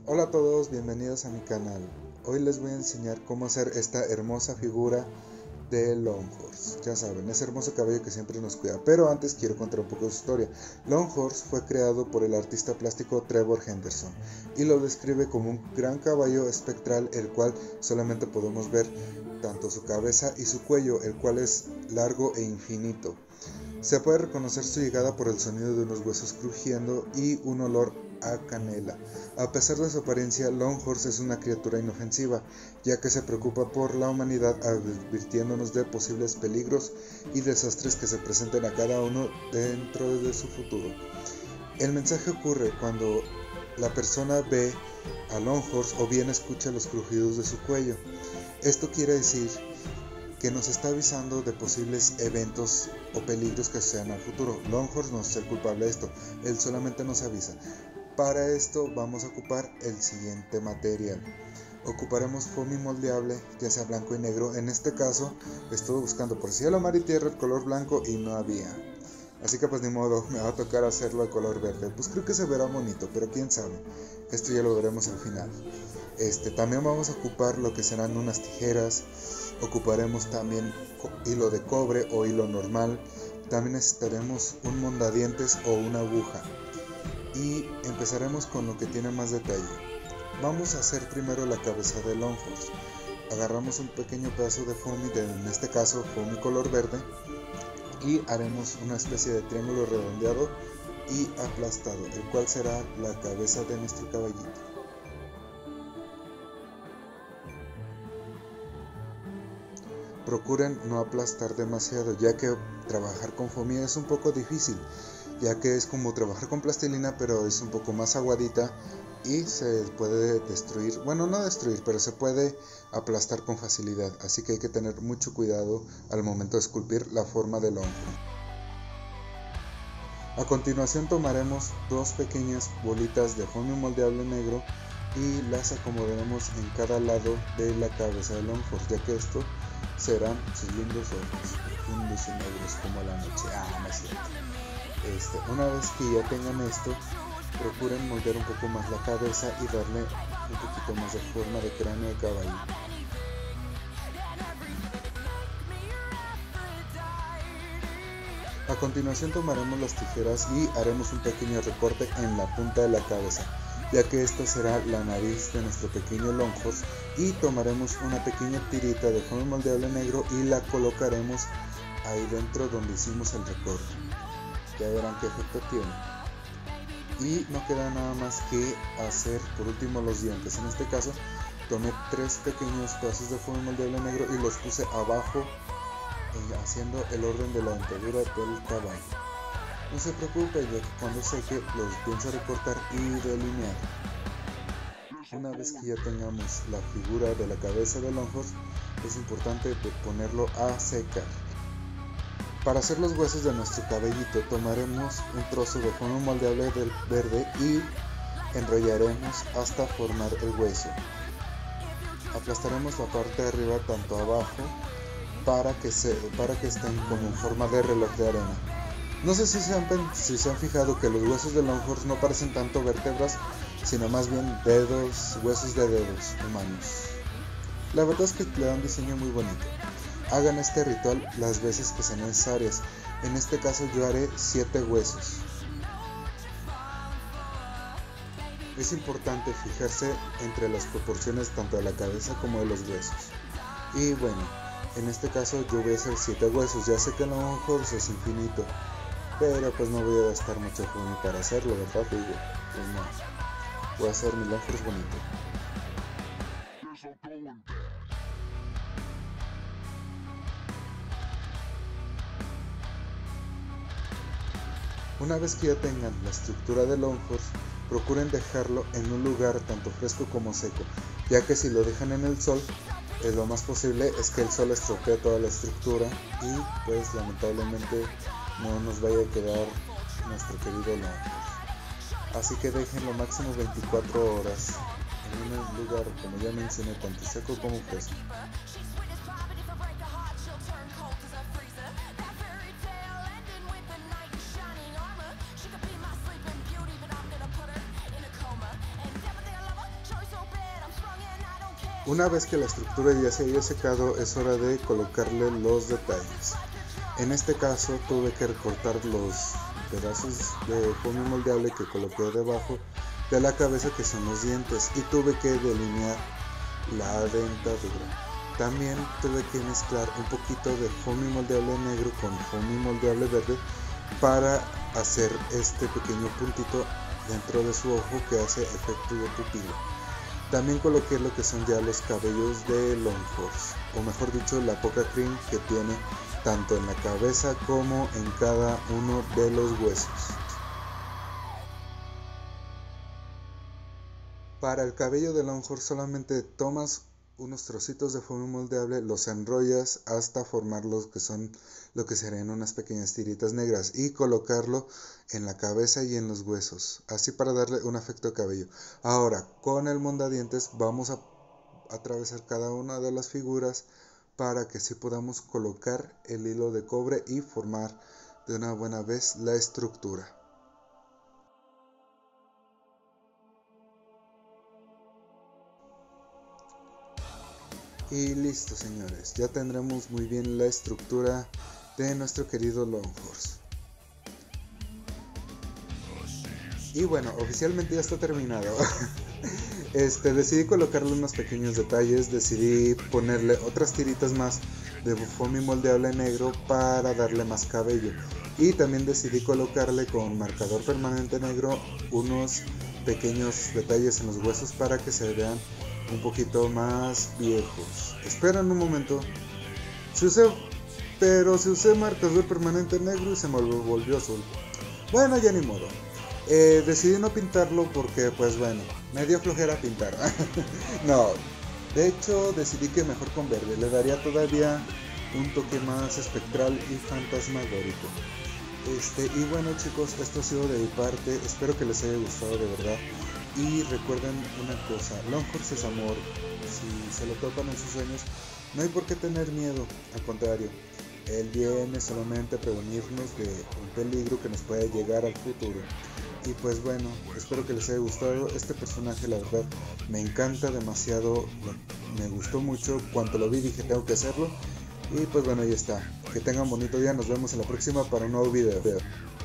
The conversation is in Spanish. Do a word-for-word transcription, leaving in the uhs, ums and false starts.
Hola a todos, bienvenidos a mi canal. Hoy les voy a enseñar cómo hacer esta hermosa figura de Longhorse. Ya saben, ese hermoso cabello que siempre nos cuida. Pero antes quiero contar un poco de su historia. Longhorse fue creado por el artista plástico Trevor Henderson y lo describe como un gran caballo espectral, el cual solamente podemos ver tanto su cabeza y su cuello, el cual es largo e infinito. Se puede reconocer su llegada por el sonido de unos huesos crujiendo y un olor a canela. A pesar de su apariencia, Longhorse es una criatura inofensiva, ya que se preocupa por la humanidad, advirtiéndonos de posibles peligros y desastres que se presenten a cada uno dentro de su futuro. El mensaje ocurre cuando la persona ve a Longhorse o bien escucha los crujidos de su cuello. Esto quiere decir que nos está avisando de posibles eventos o peligros que sean al futuro. Longhorse no es el culpable de esto, él solamente nos avisa. Para esto vamos a ocupar el siguiente material. Ocuparemos foamy moldeable, ya sea blanco y negro. En este caso estuve buscando por cielo, mar y tierra el color blanco y no había. Así que pues ni modo, me va a tocar hacerlo de color verde. Pues creo que se verá bonito, pero quién sabe. Esto ya lo veremos al final. Este, también vamos a ocupar lo que serán unas tijeras. Ocuparemos también hilo de cobre o hilo normal. También necesitaremos un mondadientes o una aguja. Y empezaremos con lo que tiene más detalle. Vamos a hacer primero la cabeza de Longhorse. Agarramos un pequeño pedazo de foamy, de, en este caso foamy color verde, y haremos una especie de triángulo redondeado y aplastado, el cual será la cabeza de nuestro caballito. Procuren no aplastar demasiado, ya que trabajar con foamy es un poco difícil, ya que es como trabajar con plastilina, pero es un poco más aguadita y se puede destruir, bueno, no destruir, pero se puede aplastar con facilidad, así que hay que tener mucho cuidado al momento de esculpir la forma del hongo. A continuación tomaremos dos pequeñas bolitas de foamy moldeable negro y las acomodaremos en cada lado de la cabeza del Longhorse, ya que esto serán sus lindos ojos, profundos y negros como la noche. Ah, no es cierto. Este, una vez que ya tengan esto, procuren moldear un poco más la cabeza y darle un poquito más de forma de cráneo de caballo. A continuación tomaremos las tijeras y haremos un pequeño recorte en la punta de la cabeza, ya que esta será la nariz de nuestro pequeño Longhorse, y tomaremos una pequeña tirita de foamy moldeable negro y la colocaremos ahí dentro donde hicimos el recorte. Ya verán qué efecto tiene. Y no queda nada más que hacer por último los dientes. En este caso tomé tres pequeños pedazos de foamy moldeable negro y los puse abajo, eh, haciendo el orden de la dentadura del caballo. No se preocupe, ya que cuando seque los pienso recortar y delinear. Una vez que ya tengamos la figura de la cabeza de Longhorse, es importante ponerlo a secar. Para hacer los huesos de nuestro cabellito tomaremos un trozo de foamy moldeable del verde y enrollaremos hasta formar el hueso. Aplastaremos la parte de arriba tanto abajo para que, se, para que estén como en forma de reloj de arena. No sé si se, han, si se han fijado que los huesos de Longhorse no parecen tanto vértebras, sino más bien dedos, huesos de dedos humanos. La verdad es que le da un diseño muy bonito. Hagan este ritual las veces que sean necesarias. En este caso yo haré siete huesos. Es importante fijarse entre las proporciones tanto de la cabeza como de los huesos. Y bueno, en este caso yo voy a hacer siete huesos. Ya sé que el Longhorse es infinito, pero pues no voy a gastar mucho foamy para hacerlo, ¿verdad? Digo, pues no. Voy a hacer mi Longhorse bonito. Una vez que ya tengan la estructura de Longhorse, procuren dejarlo en un lugar tanto fresco como seco, ya que si lo dejan en el sol, eh, lo más posible es que el sol estropee toda la estructura y pues lamentablemente no nos vaya a quedar nuestro querido Longhorse. Así que déjenlo máximo veinticuatro horas en un lugar, como ya mencioné, tanto seco como fresco. Una vez que la estructura ya se haya secado, es hora de colocarle los detalles. En este caso tuve que recortar los pedazos de foamy moldeable que coloqué debajo de la cabeza, que son los dientes, y tuve que delinear la dentadura. También tuve que mezclar un poquito de foamy moldeable negro con foamy moldeable verde para hacer este pequeño puntito dentro de su ojo que hace efecto de pupila. También coloqué lo que son ya los cabellos de Longhorns, o mejor dicho, la poca cream que tiene tanto en la cabeza como en cada uno de los huesos. Para el cabello de Longhorn solamente tomas unos trocitos de foamy moldeable, los enrollas hasta formar lo que son lo que serían unas pequeñas tiritas negras y colocarlo en la cabeza y en los huesos, así para darle un efecto de cabello. Ahora con el mondadientes vamos a atravesar cada una de las figuras para que así podamos colocar el hilo de cobre y formar de una buena vez la estructura. Y listo, señores, ya tendremos muy bien la estructura de nuestro querido Longhorns. Y bueno, oficialmente ya está terminado. Este, decidí colocarle unos pequeños detalles, decidí ponerle otras tiritas más de foamy moldeable negro para darle más cabello, y también decidí colocarle con marcador permanente negro unos pequeños detalles en los huesos para que se vean un poquito más viejos. Esperen un momento, si usé, pero si usé marcador permanente negro y se me volvió azul. Bueno, ya ni modo. Eh, decidí no pintarlo porque pues bueno, me dio flojera pintar. No, de hecho decidí que mejor con verde, le daría todavía un toque más espectral y fantasmagórico. Este, y bueno chicos, esto ha sido de mi parte, espero que les haya gustado de verdad. Y recuerden una cosa, Longhorns es amor. Si se lo topan en sus sueños, no hay por qué tener miedo, al contrario, él viene solamente a prevenirnos de un peligro que nos puede llegar al futuro. Y pues bueno, espero que les haya gustado. Este personaje la verdad me encanta demasiado, me gustó mucho. Cuando lo vi dije tengo que hacerlo. Y pues bueno, ahí está. Que tengan bonito día, nos vemos en la próxima para un nuevo video.